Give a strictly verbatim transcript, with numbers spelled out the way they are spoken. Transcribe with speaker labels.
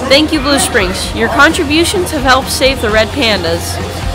Speaker 1: Thank you, Blue Springs. Your contributions have helped save the red pandas.